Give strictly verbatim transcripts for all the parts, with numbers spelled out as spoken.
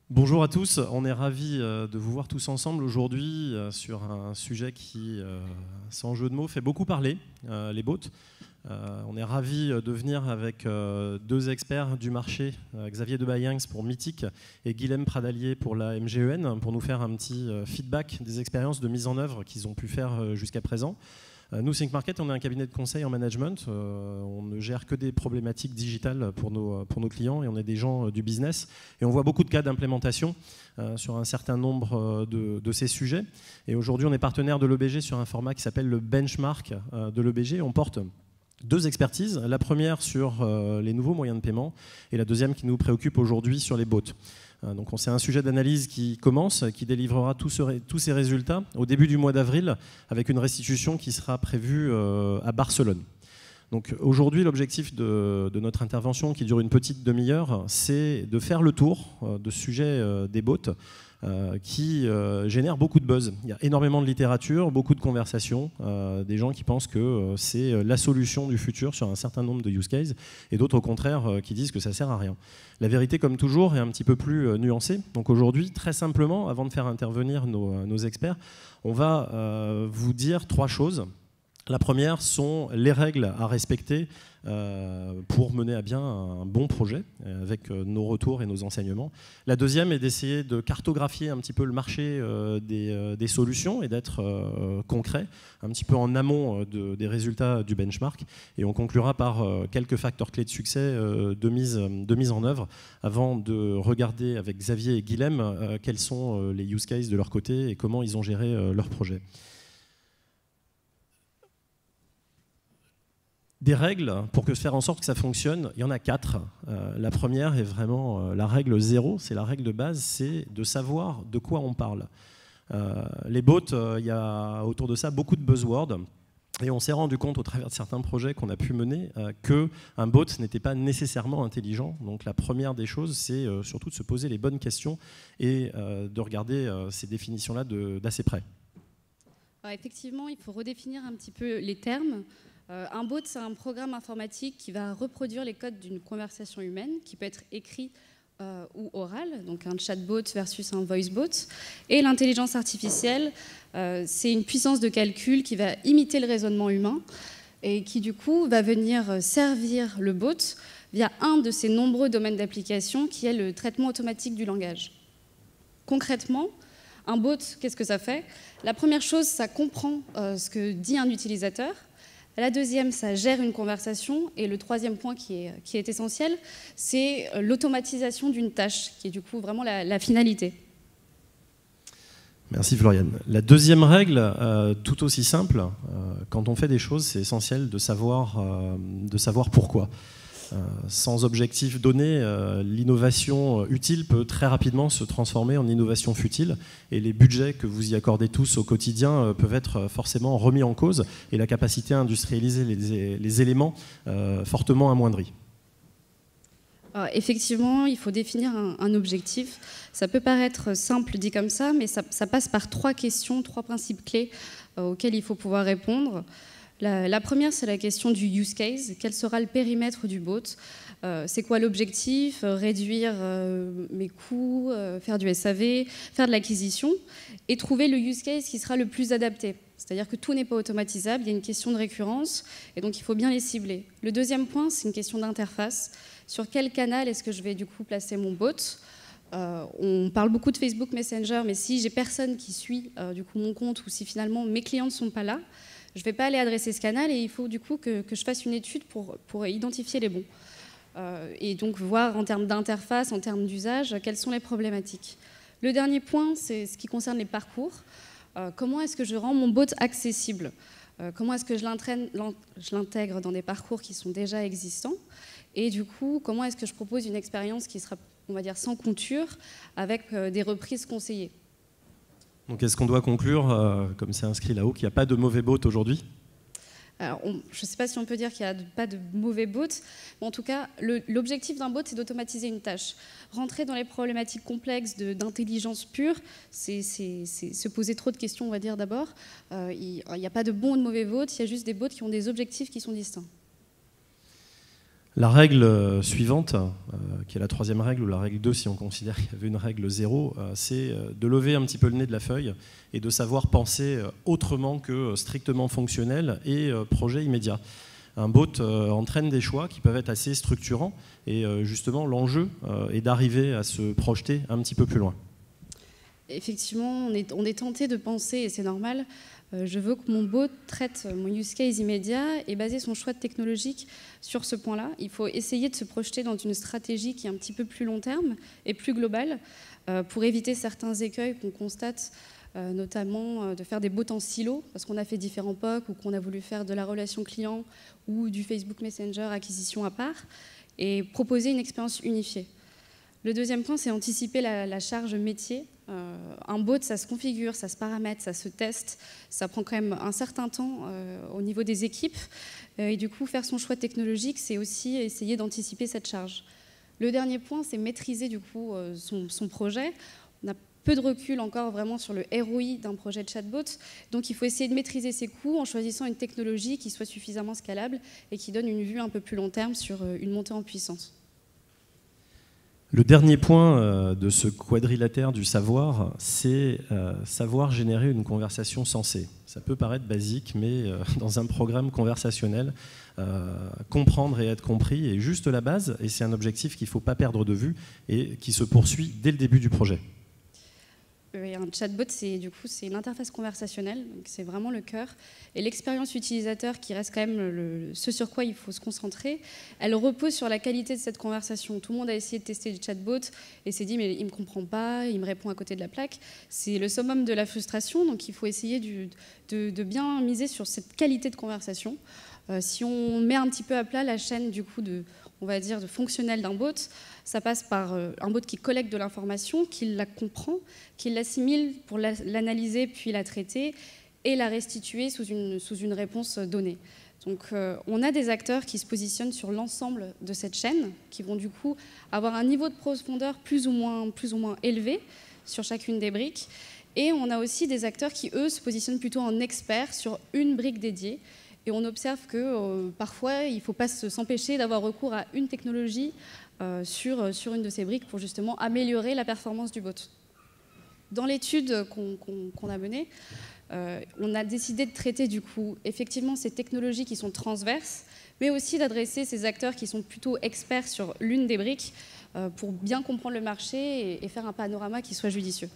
Bonjour à tous, on est ravis de vous voir tous ensemble aujourd'hui sur un sujet qui, sans jeu de mots, fait beaucoup parler, les bots. On est ravis de venir avec deux experts du marché, Xavier Debayenx pour Mythic et Guilhem Pradalier pour la M G E N, pour nous faire un petit feedback des expériences de mise en œuvre qu'ils ont pu faire jusqu'à présent. Nous, Think Market, on est un cabinet de conseil en management. Euh, on ne gère que des problématiques digitales pour nos, pour nos clients et on est des gens du business. Et on voit beaucoup de cas d'implémentation euh, sur un certain nombre de, de ces sujets. Et aujourd'hui, on est partenaire de l'E B G sur un format qui s'appelle le benchmark euh, de l'E B G. On porte deux expertises. La première sur euh, les nouveaux moyens de paiement et la deuxième qui nous préoccupe aujourd'hui sur les bots. Donc c'est un sujet d'analyse qui commence, qui délivrera tous ces résultats au début du mois d'avril avec une restitution qui sera prévue à Barcelone. Donc aujourd'hui, l'objectif de, de notre intervention, qui dure une petite demi-heure, c'est de faire le tour de ce sujet des bots euh, qui euh, génère beaucoup de buzz. Il y a énormément de littérature, beaucoup de conversations, euh, des gens qui pensent que euh, c'est la solution du futur sur un certain nombre de use cases, et d'autres au contraire euh, qui disent que ça sert à rien. La vérité, comme toujours, est un petit peu plus euh, nuancée. Donc aujourd'hui, très simplement, avant de faire intervenir nos, nos experts, on va euh, vous dire trois choses. La première sont les règles à respecter euh, pour mener à bien un bon projet euh, avec euh, nos retours et nos enseignements. La deuxième est d'essayer de cartographier un petit peu le marché euh, des, euh, des solutions et d'être euh, concret, un petit peu en amont euh, de, des résultats du benchmark. Et on conclura par euh, quelques facteurs clés de succès euh, de, mise, de mise en œuvre avant de regarder avec Xavier et Guilhem euh, quels sont euh, les use cases de leur côté et comment ils ont géré euh, leur projet. Des règles pour que faire en sorte que ça fonctionne, il y en a quatre. Euh, la première est vraiment euh, la règle zéro, c'est la règle de base, c'est de savoir de quoi on parle. Euh, les bots, euh, il y a autour de ça beaucoup de buzzwords. Et on s'est rendu compte au travers de certains projets qu'on a pu mener euh, qu'un bot n'était pas nécessairement intelligent. Donc la première des choses, c'est euh, surtout de se poser les bonnes questions et euh, de regarder euh, ces définitions-là d'assez près. Alors effectivement, il faut redéfinir un petit peu les termes. Euh, un bot, c'est un programme informatique qui va reproduire les codes d'une conversation humaine, qui peut être écrit euh, ou oral, donc un chatbot versus un voicebot. Et l'intelligence artificielle, euh, c'est une puissance de calcul qui va imiter le raisonnement humain et qui, du coup, va venir servir le bot via un de ses nombreux domaines d'application, qui est le traitement automatique du langage. Concrètement, un bot, qu'est-ce que ça fait? La première chose, ça comprend euh, ce que dit un utilisateur. La deuxième, ça gère une conversation. Et le troisième point qui est, qui est essentiel, c'est l'automatisation d'une tâche, qui est du coup vraiment la, la finalité. Merci Floriane. La deuxième règle, euh, tout aussi simple, euh, quand on fait des choses, c'est essentiel de savoir, euh, de savoir pourquoi. Euh, sans objectif donné, euh, l'innovation utile peut très rapidement se transformer en innovation futile et les budgets que vous y accordez tous au quotidien euh, peuvent être forcément remis en cause et la capacité à industrialiser les, les éléments euh, fortement amoindrie. Alors, effectivement, il faut définir un, un objectif. Ça peut paraître simple dit comme ça, mais ça, ça passe par trois questions, trois principes clés euh, auxquels il faut pouvoir répondre. La, la première, c'est la question du use case. Quel sera le périmètre du bot? euh, C'est quoi l'objectif? Réduire euh, mes coûts, euh, faire du S A V, faire de l'acquisition et trouver le use case qui sera le plus adapté. C'est-à-dire que tout n'est pas automatisable, il y a une question de récurrence et donc il faut bien les cibler. Le deuxième point, c'est une question d'interface. Sur quel canal est-ce que je vais du coup placer mon bot? euh, On parle beaucoup de Facebook Messenger, mais si j'ai personne qui suit euh, du coup mon compte ou si finalement mes clients ne sont pas là, je ne vais pas aller adresser ce canal et il faut du coup que, que je fasse une étude pour, pour identifier les bons. Euh, et donc voir en termes d'interface, en termes d'usage, quelles sont les problématiques. Le dernier point, c'est ce qui concerne les parcours. Euh, comment est-ce que je rends mon bot accessible? euh, Comment est-ce que je l'intègre dans des parcours qui sont déjà existants? Et du coup, comment est-ce que je propose une expérience qui sera, on va dire, sans contour, avec euh, des reprises conseillées? Donc est-ce qu'on doit conclure, euh, comme c'est inscrit là-haut, qu'il n'y a pas de mauvais bots aujourd'hui? Alors, on, je ne sais pas si on peut dire qu'il n'y a pas de mauvais bots, mais en tout cas, l'objectif d'un bot, c'est d'automatiser une tâche. Rentrer dans les problématiques complexes d'intelligence pure, c'est se poser trop de questions, on va dire d'abord. Euh, il n'y a pas de bons ou de mauvais bots, il y a juste des bots qui ont des objectifs qui sont distincts. La règle suivante, euh, qui est la troisième règle, ou la règle deux si on considère qu'il y avait une règle zéro, euh, c'est de lever un petit peu le nez de la feuille et de savoir penser autrement que strictement fonctionnel et euh, projet immédiat. Un bot euh, entraîne des choix qui peuvent être assez structurants et euh, justement l'enjeu euh, est d'arriver à se projeter un petit peu plus loin. Effectivement, on est, on est tenté de penser, et c'est normal, euh, je veux que mon bot traite mon use case immédiat et baser son choix technologique sur ce point-là. Il faut essayer de se projeter dans une stratégie qui est un petit peu plus long terme et plus globale euh, pour éviter certains écueils qu'on constate, euh, notamment euh, de faire des bots en silo, parce qu'on a fait différents P O C ou qu'on a voulu faire de la relation client ou du Facebook Messenger acquisition à part, et proposer une expérience unifiée. Le deuxième point, c'est anticiper la, la charge métier. Euh, un bot, ça se configure, ça se paramètre, ça se teste, ça prend quand même un certain temps euh, au niveau des équipes. Euh, et du coup, faire son choix technologique, c'est aussi essayer d'anticiper cette charge. Le dernier point, c'est maîtriser du coup euh, son, son projet. On a peu de recul encore vraiment sur le R O I d'un projet de chatbot, donc il faut essayer de maîtriser ses coûts en choisissant une technologie qui soit suffisamment scalable et qui donne une vue un peu plus long terme sur une montée en puissance. Le dernier point de ce quadrilatère du savoir, c'est euh, savoir générer une conversation sensée. Ça peut paraître basique, mais euh, dans un programme conversationnel, euh, comprendre et être compris est juste la base, et c'est un objectif qu'il ne faut pas perdre de vue et qui se poursuit dès le début du projet. Un chatbot, c'est du coup c'est une interface conversationnelle, donc c'est vraiment le cœur. Et l'expérience utilisateur, qui reste quand même le, ce sur quoi il faut se concentrer, elle repose sur la qualité de cette conversation. Tout le monde a essayé de tester le chatbot et s'est dit mais il me comprend pas, il me répond à côté de la plaque. C'est le summum de la frustration, donc il faut essayer du, de, de bien miser sur cette qualité de conversation. Euh, si on met un petit peu à plat la chaîne du coup de, on va dire, de fonctionnel d'un bot, ça passe par un bot qui collecte de l'information, qui la comprend, qui l'assimile pour l'analyser puis la traiter et la restituer sous une, sous une réponse donnée. Donc euh, on a des acteurs qui se positionnent sur l'ensemble de cette chaîne, qui vont du coup avoir un niveau de profondeur plus ou moins, plus ou moins élevé sur chacune des briques. Et on a aussi des acteurs qui, eux, se positionnent plutôt en experts sur une brique dédiée. Et on observe que euh, parfois, il ne faut pas s'empêcher d'avoir recours à une technologie euh, sur, sur une de ces briques pour justement améliorer la performance du bot. Dans l'étude qu'on qu'on, qu'on a menée, euh, on a décidé de traiter du coup effectivement ces technologies qui sont transverses, mais aussi d'adresser ces acteurs qui sont plutôt experts sur l'une des briques euh, pour bien comprendre le marché et, et faire un panorama qui soit judicieux.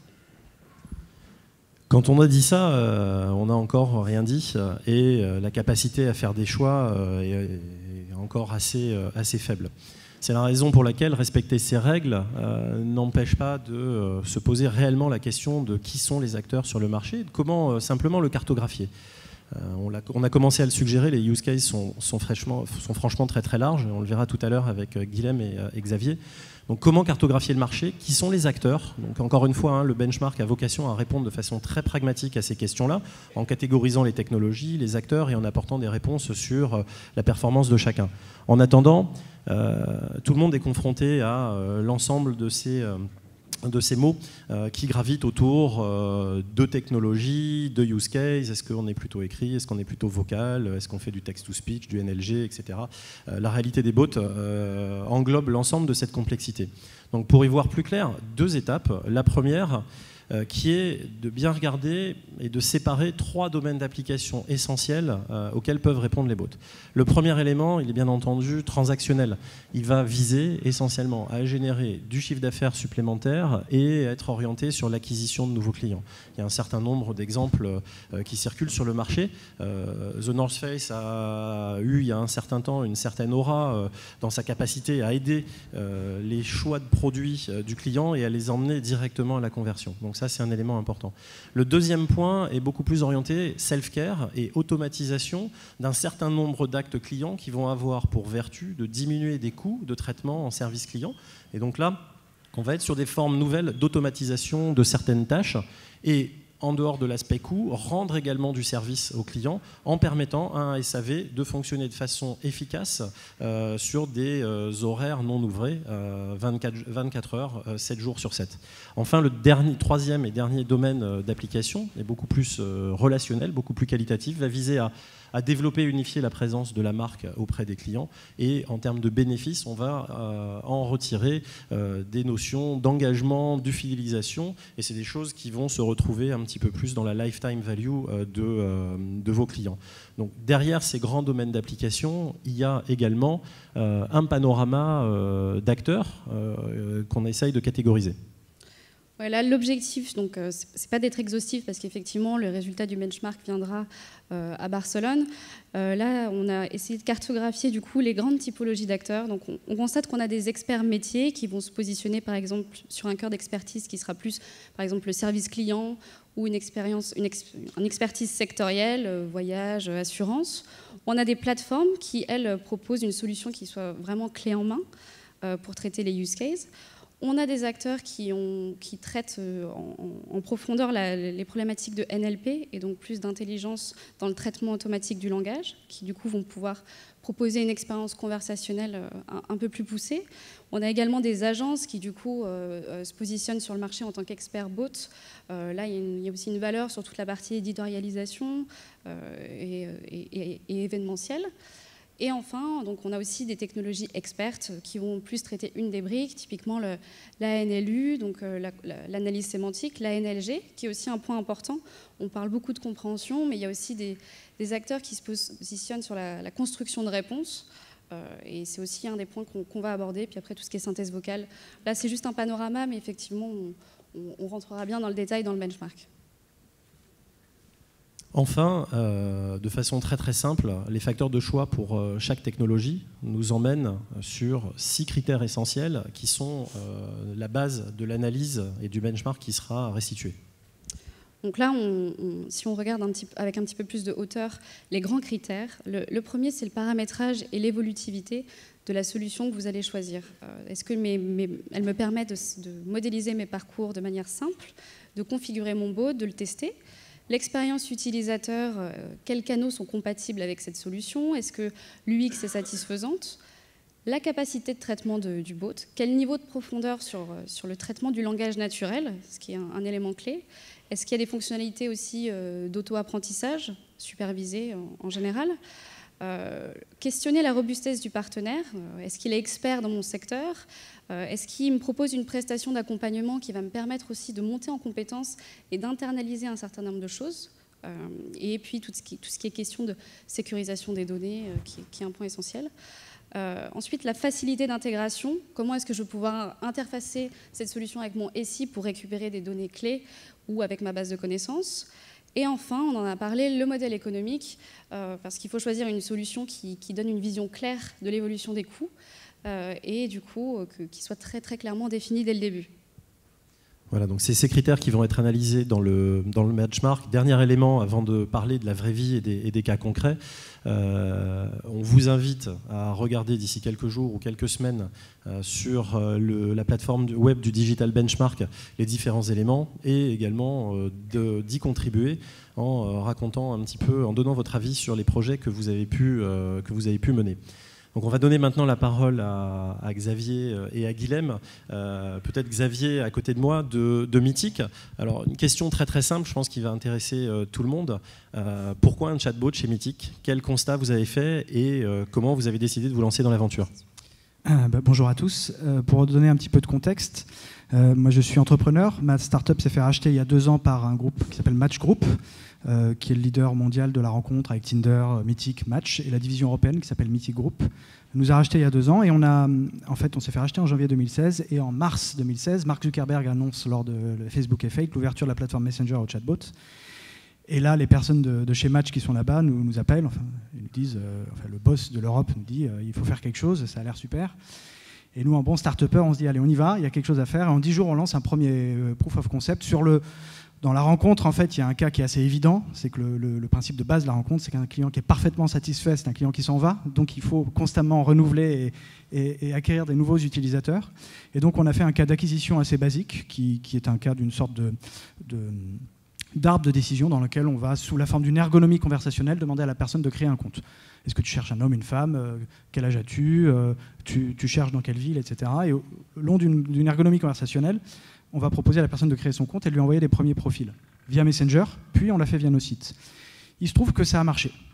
Quand on a dit ça, euh, on n'a encore rien dit et euh, la capacité à faire des choix euh, est, est encore assez, euh, assez faible. C'est la raison pour laquelle respecter ces règles euh, n'empêche pas de euh, se poser réellement la question de qui sont les acteurs sur le marché et de comment euh, simplement le cartographier. Euh, on, a, on a commencé à le suggérer, les use cases sont, sont, fraîchement, sont franchement très très larges, on le verra tout à l'heure avec euh, Guilhem et, euh, et Xavier. Donc comment cartographier le marché? Qui sont les acteurs? Donc encore une fois, hein, le benchmark a vocation à répondre de façon très pragmatique à ces questions-là, en catégorisant les technologies, les acteurs et en apportant des réponses sur euh, la performance de chacun. En attendant, euh, tout le monde est confronté à euh, l'ensemble de ces... Euh, de ces mots euh, qui gravitent autour euh, de technologies, de use case. Est-ce qu'on est plutôt écrit? Est-ce qu'on est plutôt vocal? Est-ce qu'on fait du text-to-speech, du N L G, et cetera. Euh, la réalité des bots euh, englobe l'ensemble de cette complexité. Donc pour y voir plus clair, deux étapes. La première, euh, qui est de bien regarder et de séparer trois domaines d'application essentiels euh, auxquels peuvent répondre les bots. Le premier élément, il est bien entendu transactionnel. Il va viser essentiellement à générer du chiffre d'affaires supplémentaire et être orienté sur l'acquisition de nouveaux clients. Il y a un certain nombre d'exemples euh, qui circulent sur le marché. Euh, The North Face a eu il y a un certain temps une certaine aura euh, dans sa capacité à aider euh, les choix de produits euh, du client et à les emmener directement à la conversion. Donc ça, c'est un élément important. Le deuxième point est beaucoup plus orienté self-care et automatisation d'un certain nombre d'actes clients qui vont avoir pour vertu de diminuer des coûts de traitement en service client. Et donc là, on va être sur des formes nouvelles d'automatisation de certaines tâches et en dehors de l'aspect coût, rendre également du service aux clients en permettant à un S A V de fonctionner de façon efficace euh, sur des euh, horaires non ouvrés, euh, vingt-quatre, vingt-quatre heures, euh, sept jours sur sept. Enfin, le dernier, troisième et dernier domaine d'application est beaucoup plus euh, relationnel, beaucoup plus qualitatif, va viser à à développer et unifier la présence de la marque auprès des clients. Et en termes de bénéfices, on va euh, en retirer euh, des notions d'engagement, de fidélisation. Et c'est des choses qui vont se retrouver un petit peu plus dans la lifetime value euh, de, euh, de vos clients. Donc, derrière ces grands domaines d'application, il y a également euh, un panorama euh, d'acteurs euh, qu'on essaye de catégoriser. Voilà, l'objectif, donc, euh, c'est pas d'être exhaustif parce qu'effectivement, le résultat du benchmark viendra euh, à Barcelone. Euh, là, on a essayé de cartographier du coup les grandes typologies d'acteurs. Donc, on, on constate qu'on a des experts métiers qui vont se positionner, par exemple, sur un cœur d'expertise qui sera plus, par exemple, le service client ou une expérience, une, ex, une expertise sectorielle, euh, voyage, assurance. On a des plateformes qui, elles, proposent une solution qui soit vraiment clé en main euh, pour traiter les use cases. On a des acteurs qui, ont, qui traitent en, en profondeur la, les problématiques de N L P et donc plus d'intelligence dans le traitement automatique du langage, qui du coup vont pouvoir proposer une expérience conversationnelle un, un peu plus poussée. On a également des agences qui du coup euh, se positionnent sur le marché en tant qu'experts bot. Euh, là, il y, a une, il y a aussi une valeur sur toute la partie éditorialisation euh, et, et, et événementielle. Et enfin, donc on a aussi des technologies expertes qui vont plus traiter une des briques, typiquement le, l'A N L U, donc euh, la, la, l'analyse sémantique, l'A N L G, qui est aussi un point important. On parle beaucoup de compréhension, mais il y a aussi des, des acteurs qui se positionnent sur la, la construction de réponses. Euh, et c'est aussi un des points qu'on, qu'on va aborder. Puis après, tout ce qui est synthèse vocale. Là, c'est juste un panorama, mais effectivement, on, on, on rentrera bien dans le détail dans le benchmark. Enfin, euh, de façon très très simple, les facteurs de choix pour euh, chaque technologie nous emmènent sur six critères essentiels qui sont euh, la base de l'analyse et du benchmark qui sera restitué. Donc là, on, on, si on regarde un petit, avec un petit peu plus de hauteur les grands critères, le, le premier, c'est le paramétrage et l'évolutivité de la solution que vous allez choisir. Euh, est-ce que mes, mes, elle me permet de, de modéliser mes parcours de manière simple, de configurer mon bot, de le tester? L'expérience utilisateur, euh, quels canaux sont compatibles avec cette solution? Est-ce que l'U X est satisfaisante? La capacité de traitement de, du bot, quel niveau de profondeur sur, sur le traitement du langage naturel, ce qui est un, un élément clé. Est-ce qu'il y a des fonctionnalités aussi euh, d'auto-apprentissage, supervisées en, en général? euh, Questionner la robustesse du partenaire. Euh, est-ce qu'il est expert dans mon secteur? euh, Est-ce qu'il me propose une prestation d'accompagnement qui va me permettre aussi de monter en compétences et d'internaliser un certain nombre de choses? euh, Et puis tout ce, qui, tout ce qui est question de sécurisation des données, euh, qui, qui est un point essentiel. Euh, ensuite, la facilité d'intégration. Comment est-ce que je vais pouvoir interfacer cette solution avec mon S I pour récupérer des données clés ou avec ma base de connaissances? Et enfin, on en a parlé, le modèle économique, euh, parce qu'il faut choisir une solution qui, qui donne une vision claire de l'évolution des coûts euh, et du coup, euh, que, qui soit très, très clairement définie dès le début. Voilà, donc c'est ces critères qui vont être analysés dans le, dans le benchmark. Dernier élément, avant de parler de la vraie vie et des, et des cas concrets, euh, on vous invite à regarder d'ici quelques jours ou quelques semaines euh, sur euh, le, la plateforme web du Digital Benchmark les différents éléments et également euh, de, d'y contribuer en euh, racontant un petit peu, en donnant votre avis sur les projets que vous avez pu, euh, que vous avez pu mener. Donc on va donner maintenant la parole à, à Xavier et à Guilhem. Euh, peut-être Xavier à côté de moi de, de Mythic. Alors une question très très simple, je pense qui va intéresser euh, tout le monde. Euh, pourquoi un chatbot chez Mythic? Quel constat vous avez fait et euh, comment vous avez décidé de vous lancer dans l'aventure? euh, bah, Bonjour à tous. Euh, pour donner un petit peu de contexte, euh, moi je suis entrepreneur. Ma startup s'est fait racheter il y a deux ans par un groupe qui s'appelle Match Group, Euh, qui est le leader mondial de la rencontre avec Tinder, Mythic, Match, et la division européenne qui s'appelle Mythic Group. Elle nous a racheté il y a deux ans et on a, en fait, on s'est fait racheter en janvier deux mille seize et en mars deux mille seize, Mark Zuckerberg annonce lors de Facebook et Fake l'ouverture de la plateforme Messenger au chatbot. Et là, les personnes de, de chez Match qui sont là-bas nous, nous appellent, enfin, ils nous disent, euh, enfin, le boss de l'Europe nous dit, euh, il faut faire quelque chose, ça a l'air super. Et nous, en bon start-upper, on se dit, allez, on y va, il y a quelque chose à faire. Et en dix jours, on lance un premier euh, proof of concept sur le... Dans la rencontre, en fait, il y a un cas qui est assez évident, c'est que le, le, le principe de base de la rencontre, c'est qu'un client qui est parfaitement satisfait, c'est un client qui s'en va, donc il faut constamment renouveler et, et, et acquérir des nouveaux utilisateurs. Et donc on a fait un cas d'acquisition assez basique, qui, qui est un cas d'une sorte de, de, d'arbre de décision dans lequel on va, sous la forme d'une ergonomie conversationnelle, demander à la personne de créer un compte. Est-ce que tu cherches un homme, une femme? euh, Quel âge as-tu? euh, tu, tu cherches dans quelle ville, et cetera. Et au long d'une, d'une ergonomie conversationnelle, on va proposer à la personne de créer son compte et de lui envoyer des premiers profils via Messenger, puis on l'a fait via nos sites. Il se trouve que ça a marché.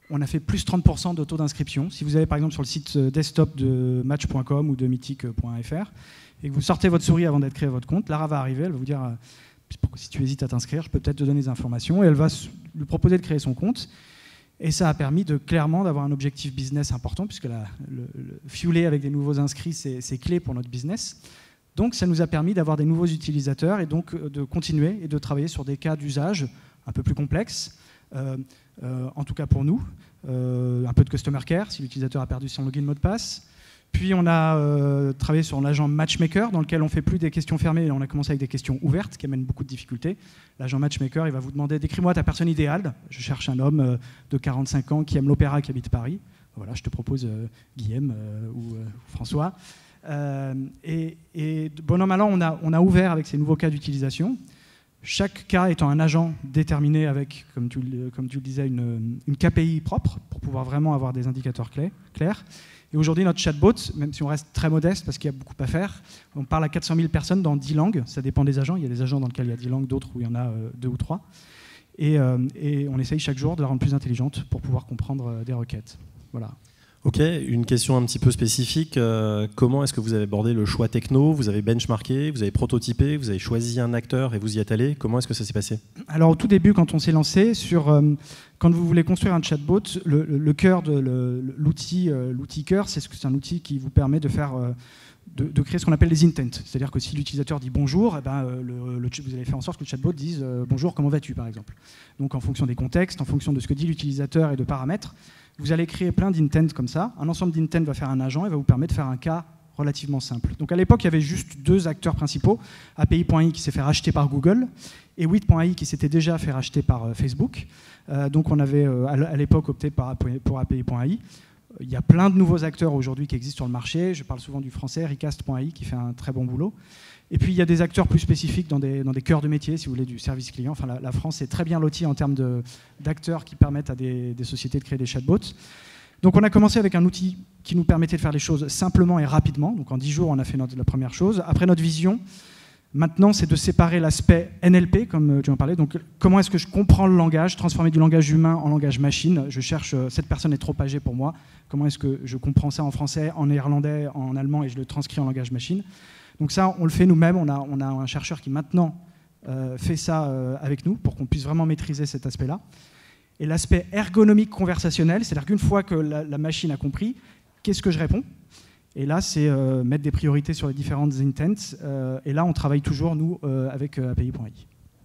on a fait plus trente pour cent de taux d'inscription. Si vous allez par exemple sur le site desktop de match point com ou de mythique point f r et que vous sortez votre souris avant d'être créé votre compte, Lara va arriver, elle va vous dire « si tu hésites à t'inscrire, je peux peut-être te donner des informations » et elle va lui proposer de créer son compte. Et ça a permis de, clairement d'avoir un objectif business important, puisque la, le, le fueler avec des nouveaux inscrits, c'est clé pour notre business. Donc ça nous a permis d'avoir des nouveaux utilisateurs et donc de continuer et de travailler sur des cas d'usage un peu plus complexes, euh, euh, en tout cas pour nous. Euh, un peu de customer care, si l'utilisateur a perdu son login mot de passe. Puis on a euh, travaillé sur l'agent matchmaker, dans lequel on ne fait plus des questions fermées, on a commencé avec des questions ouvertes, qui amènent beaucoup de difficultés. L'agent matchmaker, il va vous demander « décris-moi ta personne idéale ». Je cherche un homme euh, de quarante-cinq ans qui aime l'opéra, qui habite Paris. Voilà, je te propose euh, Guillaume euh, ou euh, François. Euh, et, et bon an, mal an, on a, on a ouvert avec ces nouveaux cas d'utilisation. Chaque cas étant un agent déterminé avec, comme tu, comme tu le disais, une, une K P I propre pour pouvoir vraiment avoir des indicateurs clés, clairs. Et aujourd'hui, notre chatbot, même si on reste très modeste parce qu'il y a beaucoup à faire, on parle à quatre cent mille personnes dans dix langues. Ça dépend des agents. Il y a des agents dans lesquels il y a dix langues, d'autres où il y en a euh, deux ou trois. Et, euh, et on essaye chaque jour de la rendre plus intelligente pour pouvoir comprendre euh, des requêtes. Voilà. Ok, une question un petit peu spécifique. Euh, comment est-ce que vous avez abordé le choix techno? Vous avez benchmarké, vous avez prototypé, vous avez choisi un acteur et vous y êtes allé. Comment est-ce que ça s'est passé? Alors au tout début, quand on s'est lancé, sur, euh, quand vous voulez construire un chatbot, le, le, le cœur de l'outil, euh, l'outil cœur, c'est un outil qui vous permet de faire, euh, de, de créer ce qu'on appelle des intents. C'est-à-dire que si l'utilisateur dit bonjour, eh ben, euh, le, le, vous allez faire en sorte que le chatbot dise euh, bonjour, comment vas-tu, par exemple. Donc en fonction des contextes, en fonction de ce que dit l'utilisateur et de paramètres, vous allez créer plein d'intents comme ça. Un ensemble d'intents va faire un agent et va vous permettre de faire un cas relativement simple. Donc à l'époque, il y avait juste deux acteurs principaux, A P I point I qui s'est fait racheter par Google et huit point I qui s'était déjà fait racheter par euh, Facebook. Euh, donc on avait euh, à l'époque opté par, pour A P I point I. Il y a plein de nouveaux acteurs aujourd'hui qui existent sur le marché. Je parle souvent du français, Recast point I qui fait un très bon boulot. Et puis il y a des acteurs plus spécifiques dans des, dans des cœurs de métier, si vous voulez, du service client. Enfin, la, la France est très bien lotie en termes d'acteurs qui permettent à des, des sociétés de créer des chatbots. Donc on a commencé avec un outil qui nous permettait de faire les choses simplement et rapidement. Donc en dix jours, on a fait notre, la première chose. Après, notre vision, maintenant, c'est de séparer l'aspect N L P, comme tu en parlais. Donc comment est-ce que je comprends le langage, transformer du langage humain en langage machine. Je cherche, cette personne est trop âgée pour moi. Comment est-ce que je comprends ça en français, en néerlandais, en allemand, et je le transcris en langage machine. Donc ça, on le fait nous-mêmes. On a, on a un chercheur qui maintenant euh, fait ça euh, avec nous pour qu'on puisse vraiment maîtriser cet aspect-là. Et l'aspect ergonomique conversationnel, c'est-à-dire qu'une fois que la, la machine a compris, qu'est-ce que je réponds? Et là, c'est euh, mettre des priorités sur les différentes intents. Euh, et là, on travaille toujours, nous, euh, avec euh, A P I point I.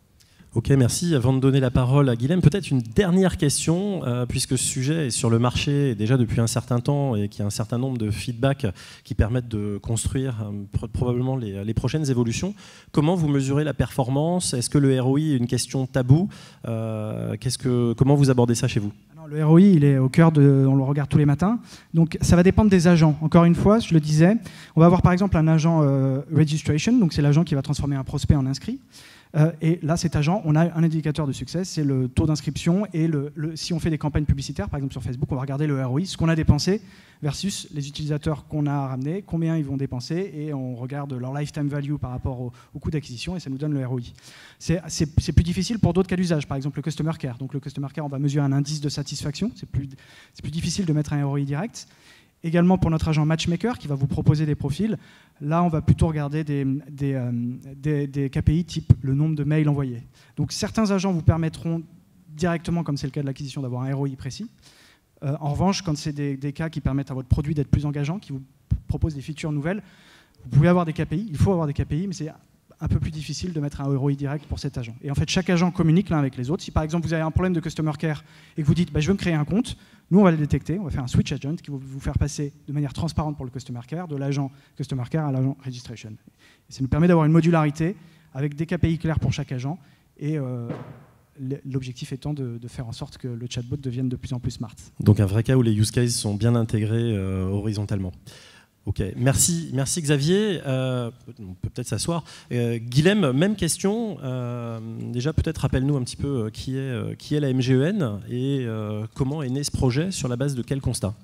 Ok, merci. Avant de donner la parole à Guilhem, peut-être une dernière question, euh, puisque ce sujet est sur le marché déjà depuis un certain temps et qu'il y a un certain nombre de feedbacks qui permettent de construire euh, probablement les, les prochaines évolutions. Comment vous mesurez la performance? Est-ce que le R O I est une question taboue? euh, qu'est-ce que, Comment vous abordez ça chez vous? Alors, le R O I, il est au cœur de... On le regarde tous les matins. Donc, ça va dépendre des agents. Encore une fois, je le disais, on va avoir par exemple un agent euh, registration, donc c'est l'agent qui va transformer un prospect en inscrit. Euh, et là, cet agent, on a un indicateur de succès, c'est le taux d'inscription. Et le, le, si on fait des campagnes publicitaires, par exemple sur Facebook, on va regarder le R O I, ce qu'on a dépensé versus les utilisateurs qu'on a ramenés, combien ils vont dépenser, et on regarde leur lifetime value par rapport au, au coût d'acquisition, et ça nous donne le R O I. C'est plus difficile pour d'autres cas d'usage, par exemple le customer care. Donc le customer care, on va mesurer un indice de satisfaction. C'est plus, plus difficile de mettre un R O I direct. Également pour notre agent matchmaker qui va vous proposer des profils. Là, on va plutôt regarder des, des, euh, des, des K P I type le nombre de mails envoyés. Donc certains agents vous permettront directement, comme c'est le cas de l'acquisition, d'avoir un R O I précis. Euh, en revanche, quand c'est des, des cas qui permettent à votre produit d'être plus engageant, qui vous proposent des features nouvelles, vous pouvez avoir des K P I. Il faut avoir des K P I, mais c'est un peu plus difficile de mettre un R O I direct pour cet agent. Et en fait, chaque agent communique l'un avec les autres. Si par exemple vous avez un problème de customer care et que vous dites bah, je veux me créer un compte, nous on va le détecter, on va faire un switch agent qui va vous faire passer de manière transparente pour le customer care de l'agent customer care à l'agent registration. Et ça nous permet d'avoir une modularité avec des K P I clairs pour chaque agent et euh, l'objectif étant de, de faire en sorte que le chatbot devienne de plus en plus smart. Donc un vrai cas où les use cases sont bien intégrés euh, horizontalement. Ok, merci, merci Xavier. Euh, on peut peut-être s'asseoir. Euh, Guilhem, même question. Euh, déjà, peut-être rappelle-nous un petit peu euh, qui, est, euh, qui est la M G E N et euh, comment est né ce projet, sur la base de quel constat?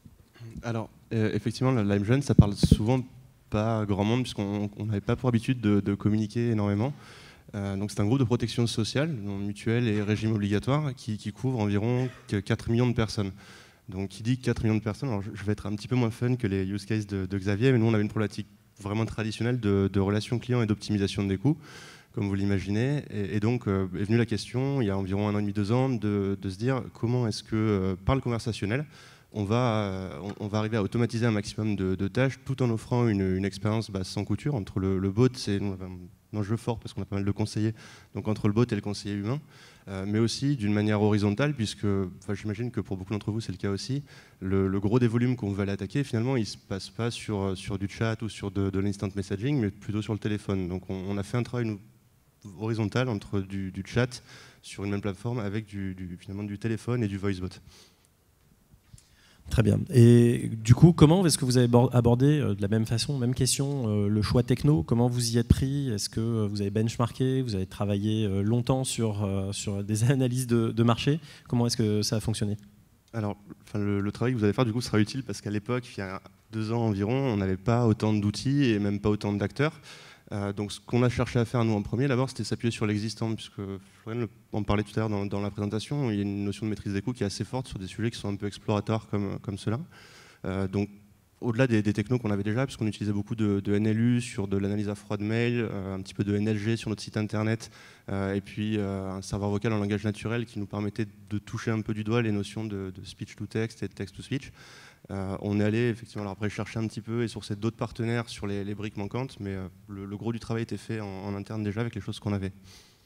Alors, euh, effectivement, la M G E N, ça parle souvent pas grand monde, puisqu'on n'avait pas pour habitude de, de communiquer énormément. Euh, donc c'est un groupe de protection sociale, donc mutuelle et régime obligatoire, qui, qui couvre environ quatre millions de personnes. Donc qui dit quatre millions de personnes, alors je vais être un petit peu moins fun que les use cases de, de Xavier, mais nous on avait une problématique vraiment traditionnelle de, de relations clients et d'optimisation des coûts, comme vous l'imaginez. Et, et donc euh, est venue la question, il y a environ un an et demi, deux ans, de, de se dire comment est-ce que, euh, par le conversationnel, on va, euh, on, on va arriver à automatiser un maximum de, de tâches tout en offrant une, une expérience bah, sans couture. Entre le, le bot, c'est un enjeu fort parce qu'on a pas mal de conseillers, donc entre le bot et le conseiller humain, euh, mais aussi d'une manière horizontale, puisque j'imagine que pour beaucoup d'entre vous c'est le cas aussi, le, le gros des volumes qu'on veut aller attaquer, finalement il ne se passe pas sur, sur du chat ou sur de, de l'instant messaging, mais plutôt sur le téléphone. Donc on, on a fait un travail nous, horizontal entre du, du chat sur une même plateforme avec du, du, finalement du téléphone et du voice bot. Très bien. Et du coup, comment est-ce que vous avez abordé euh, de la même façon, même question, euh, le choix techno? Comment vous y êtes pris? Est-ce que euh, vous avez benchmarké? Vous avez travaillé euh, longtemps sur, euh, sur des analyses de, de marché? Comment est-ce que ça a fonctionné? Alors, enfin, le, le travail que vous allez faire du coup sera utile parce qu'à l'époque, il y a deux ans environ, on n'avait pas autant d'outils et même pas autant d'acteurs. Euh, donc ce qu'on a cherché à faire nous en premier, d'abord, c'était s'appuyer sur l'existant, puisque Florian en parlait tout à l'heure dans, dans la présentation, il y a une notion de maîtrise des coûts qui est assez forte sur des sujets qui sont un peu exploratoires comme, comme cela. Euh, donc au-delà des, des technos qu'on avait déjà, puisqu'on utilisait beaucoup de, de N L U sur de l'analyse à froid de mail, euh, un petit peu de N L G sur notre site internet, euh, et puis euh, un serveur vocal en langage naturel qui nous permettait de toucher un peu du doigt les notions de, de speech to text et de text to speech. Euh, on est allé effectivement alors après chercher un petit peu et sourcer d'autres partenaires sur les, les briques manquantes, mais euh, le, le gros du travail était fait en, en interne déjà avec les choses qu'on avait.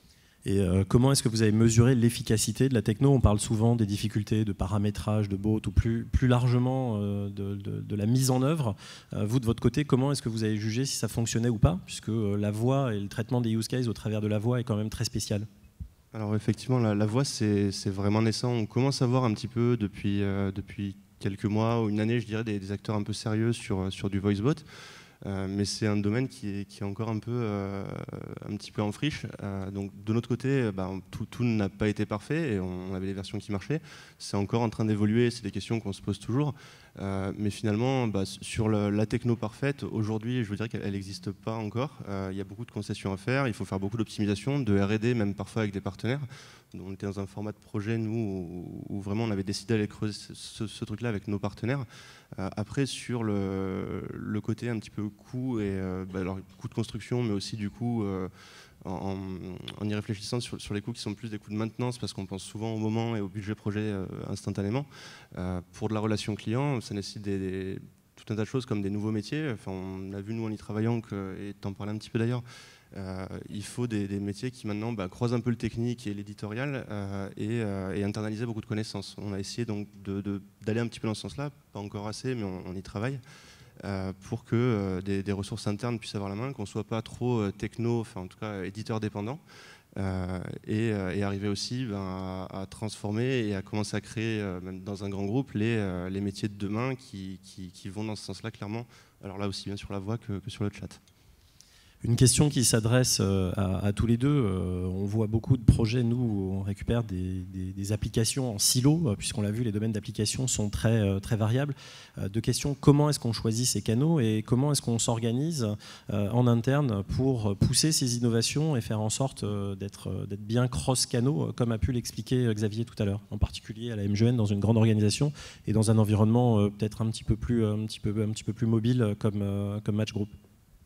Et euh, comment est-ce que vous avez mesuré l'efficacité de la techno? On parle souvent des difficultés de paramétrage, de bot, ou plus, plus largement euh, de, de, de la mise en œuvre. Euh, vous, de votre côté, comment est-ce que vous avez jugé si ça fonctionnait ou pas? Puisque euh, la voix et le traitement des use cases au travers de la voix est quand même très spécial. Alors effectivement, la, la voix, c'est vraiment naissant. On commence à voir un petit peu depuis, euh, depuis quelques mois ou une année, je dirais, des, des acteurs un peu sérieux sur, sur du voice bot. Euh, mais c'est un domaine qui est, qui est encore un peu, euh, un petit peu en friche. Euh, donc de notre côté, bah, tout, tout n'a pas été parfait et on avait des versions qui marchaient. C'est encore en train d'évoluer, c'est des questions qu'on se pose toujours. Euh, mais finalement, bah, sur le, la techno parfaite, aujourd'hui, je veux dire qu'elle n'existe pas encore. Euh, il y a beaucoup de concessions à faire, il faut faire beaucoup d'optimisation, de R et D, même parfois avec des partenaires. On était dans un format de projet, nous, où, où vraiment on avait décidé d'aller creuser ce, ce truc-là avec nos partenaires. Euh, après, sur le, le côté un petit peu coût, et, euh, bah, alors, coût de construction, mais aussi du coup, euh, en, en y réfléchissant sur, sur les coûts qui sont plus des coûts de maintenance, parce qu'on pense souvent au moment et au budget projet euh, instantanément. Euh, pour de la relation client, ça nécessite des, des, tout un tas de choses comme des nouveaux métiers. Enfin, on a vu, nous, en y travaillant, que, et t'en parlais un petit peu d'ailleurs, Euh, il faut des, des métiers qui maintenant bah, croisent un peu le technique et l'éditorial euh, et, euh, et internaliser beaucoup de connaissances. On a essayé donc d'aller de, de, un petit peu dans ce sens-là, pas encore assez, mais on, on y travaille, euh, pour que euh, des, des ressources internes puissent avoir la main, qu'on ne soit pas trop euh, techno, enfin en tout cas éditeur dépendant, euh, et, euh, et arriver aussi ben, à, à transformer et à commencer à créer, euh, même dans un grand groupe, les, euh, les métiers de demain qui, qui, qui vont dans ce sens-là clairement, alors là aussi bien sur la voix que, que sur le chat. Une question qui s'adresse à, à tous les deux. On voit beaucoup de projets, nous, où on récupère des, des, des applications en silo, puisqu'on l'a vu, les domaines d'application sont très, très variables. Deux questions, comment est-ce qu'on choisit ces canaux et comment est-ce qu'on s'organise en interne pour pousser ces innovations et faire en sorte d'être d'être bien cross-canaux, comme a pu l'expliquer Xavier tout à l'heure, en particulier à la M G N, dans une grande organisation et dans un environnement peut-être un petit peu plus, un petit peu, un petit peu plus mobile comme, comme Match Group.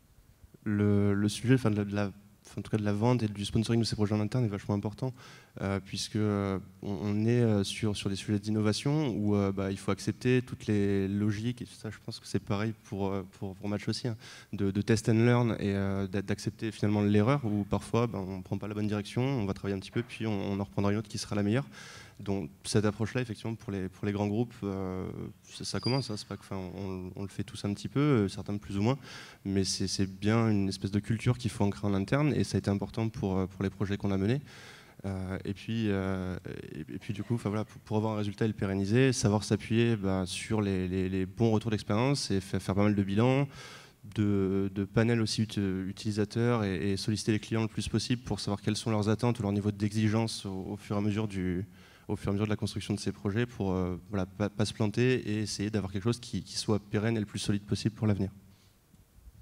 Le, le sujet enfin, de, la, de, la, enfin, en tout cas de la vente et du sponsoring de ces projets en interne est vachement important euh, puisque euh, on, on est euh, sur, sur des sujets d'innovation où euh, bah, il faut accepter toutes les logiques et tout ça. Je pense que c'est pareil pour, pour, pour Match aussi, hein, de, de test and learn et euh, d'accepter finalement l'erreur où parfois bah, on ne prend pas la bonne direction, on va travailler un petit peu puis on, on en reprendra une autre qui sera la meilleure. Donc cette approche-là, effectivement, pour les, pour les grands groupes, euh, ça, ça commence. Hein, c'est pas que, on, on le fait tous un petit peu, certains plus ou moins, mais c'est bien une espèce de culture qu'il faut ancrer en interne, et ça a été important pour, pour les projets qu'on a menés. Euh, et, puis, euh, et, et puis du coup, voilà, pour, pour avoir un résultat et le pérenniser, savoir s'appuyer bah, sur les, les, les bons retours d'expérience et faire, faire pas mal de bilans, de, de panels aussi ut utilisateurs et, et solliciter les clients le plus possible pour savoir quelles sont leurs attentes ou leur niveau d'exigence au, au fur et à mesure du au fur et à mesure de la construction de ces projets pour euh, voilà, pas, pas se planter et essayer d'avoir quelque chose qui, qui soit pérenne et le plus solide possible pour l'avenir.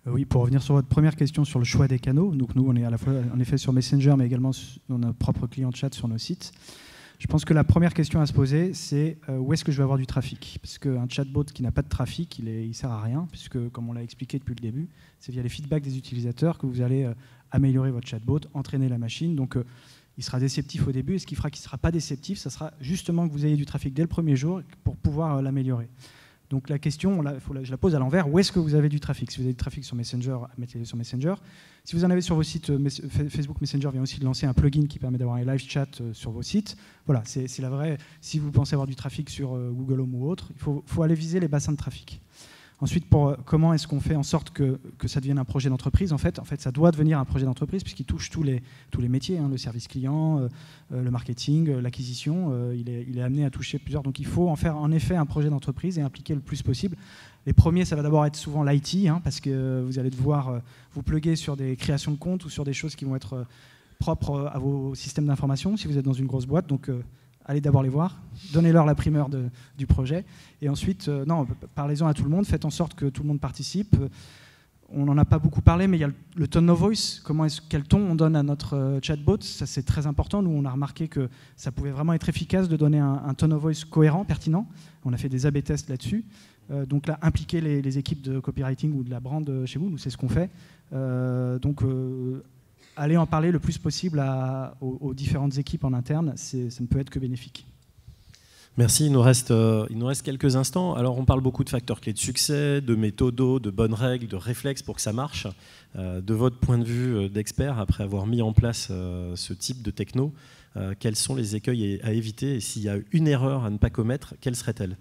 Oui, pour revenir sur votre première question sur le choix des canaux, donc nous on est à la fois en effet sur Messenger mais également dans notre propre client de chat sur nos sites. Je pense que la première question à se poser, c'est euh, où est-ce que je vais avoir du trafic? Parce qu'un chatbot qui n'a pas de trafic, il ne sert à rien, puisque comme on l'a expliqué depuis le début, c'est via les feedbacks des utilisateurs que vous allez euh, améliorer votre chatbot, entraîner la machine. Donc euh, il sera déceptif au début, et ce qui fera qu'il ne sera pas déceptif, ça sera justement que vous ayez du trafic dès le premier jour pour pouvoir euh, l'améliorer. Donc la question, la, faut la, je la pose à l'envers, où est-ce que vous avez du trafic? Si vous avez du trafic sur Messenger, mettez-le sur Messenger. Si vous en avez sur vos sites, euh, Facebook Messenger vient aussi de lancer un plugin qui permet d'avoir un live chat euh, sur vos sites. Voilà, c'est la vraie. Si vous pensez avoir du trafic sur euh, Google Home ou autre, il faut, faut aller viser les bassins de trafic. Ensuite, pour, euh, comment est-ce qu'on fait en sorte que, que ça devienne un projet d'entreprise? En fait, en fait, ça doit devenir un projet d'entreprise puisqu'il touche tous les, tous les métiers, hein, le service client, euh, euh, le marketing, euh, l'acquisition. Euh, il, est, il est amené à toucher plusieurs. Donc, il faut en faire en effet un projet d'entreprise et impliquer le plus possible. Les premiers, ça va d'abord être souvent l'I T, hein, parce que vous allez devoir euh, vous pluguer sur des créations de comptes ou sur des choses qui vont être euh, propres à vos systèmes d'information si vous êtes dans une grosse boîte. Donc, euh, allez d'abord les voir, donnez-leur la primeur de, du projet, et ensuite, euh, non, parlez-en à tout le monde, faites en sorte que tout le monde participe. On n'en a pas beaucoup parlé, mais il y a le, le tone of voice, comment est-ce, quel ton on donne à notre euh, chatbot, ça c'est très important. Nous, on a remarqué que ça pouvait vraiment être efficace de donner un, un tone of voice cohérent, pertinent. On a fait des A B tests là-dessus. Euh, donc là, impliquer les, les équipes de copywriting ou de la brand chez vous, nous, c'est ce qu'on fait. Euh, donc, euh, allez en parler le plus possible à, aux, aux différentes équipes en interne, ça ne peut être que bénéfique. Merci, il nous, reste, euh, il nous reste quelques instants. Alors on parle beaucoup de facteurs clés de succès, de méthodos, de bonnes règles, de réflexes pour que ça marche. Euh, de votre point de vue d'expert, après avoir mis en place euh, ce type de techno, euh, quels sont les écueils à éviter et s'il y a une erreur à ne pas commettre, quelle serait-elle?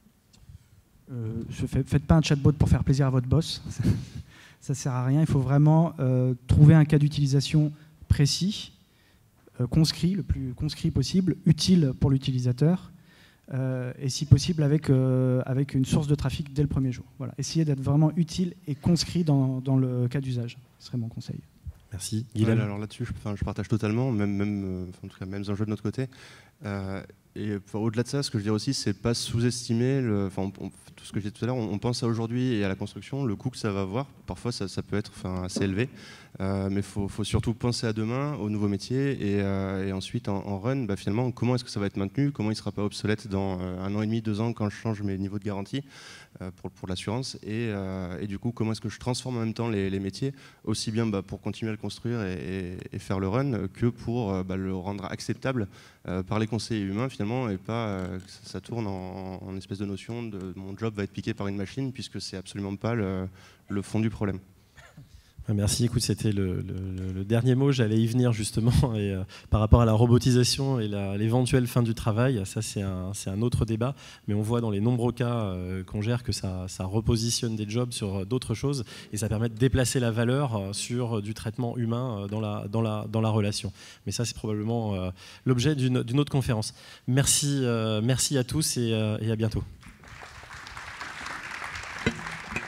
euh, Faites pas un chatbot pour faire plaisir à votre boss. Ça ne sert à rien. Il faut vraiment euh, trouver un cas d'utilisation précis, euh, conscrit, le plus conscrit possible, utile pour l'utilisateur, euh, et si possible avec, euh, avec une source de trafic dès le premier jour. Voilà. Essayez d'être vraiment utile et conscrit dans, dans le cas d'usage. Ce serait mon conseil. Merci. Ouais, alors là-dessus, je, je partage totalement, même, même, euh, en tout cas, mêmes enjeux de notre côté. Euh, et au-delà de ça, ce que je dirais aussi, c'est pas sous-estimer, le, on, on, tout ce que j'ai dit tout à l'heure, on, on pense à aujourd'hui et à la construction, le coût que ça va avoir. Parfois, ça, ça peut être enfin, assez élevé, euh, mais il faut, faut surtout penser à demain, aux nouveaux métiers, et, euh, et ensuite en, en run, bah, finalement, comment est-ce que ça va être maintenu, comment il ne sera pas obsolète dans euh, un an et demi, deux ans, quand je change mes niveaux de garantie euh, pour, pour l'assurance, et, euh, et du coup, comment est-ce que je transforme en même temps les, les métiers, aussi bien bah, pour continuer à le construire et, et, et faire le run, que pour euh, bah, le rendre acceptable euh, par les conseillers humains, finalement, et pas euh, que ça, ça tourne en, en espèce de notion de mon job va être piqué par une machine, puisque c'est absolument pas le, le fond du problème. Merci, écoute, c'était le, le, le dernier mot, j'allais y venir justement, et, euh, par rapport à la robotisation et l'éventuelle fin du travail, ça c'est un, un autre débat, mais on voit dans les nombreux cas euh, qu'on gère que ça, ça repositionne des jobs sur d'autres choses, et ça permet de déplacer la valeur euh, sur du traitement humain euh, dans, la, dans, la, dans la relation. Mais ça c'est probablement euh, l'objet d'une autre conférence. Merci, euh, merci à tous et, euh, et à bientôt.